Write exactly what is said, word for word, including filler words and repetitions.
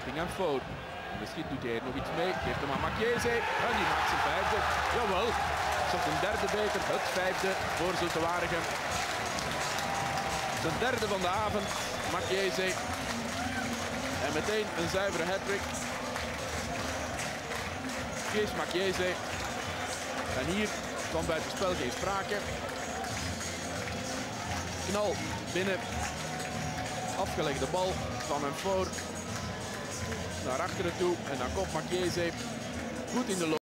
richting een fout. Misschien doet hij er nog iets mee. Geeft hem aan Macchiese. En die maakt zijn vijfde. Jawel. Tot een derde beker. Het vijfde voor Zulte Waregem. De derde van de avond. Macchiese. En meteen een zuivere hat-trick. Kees Macchiese. En hier kwam bij het spel geen sprake. Knal binnen. Afgelegde bal van hem voor. Naar achteren toe. En dan komt Macchiese goed in de loop.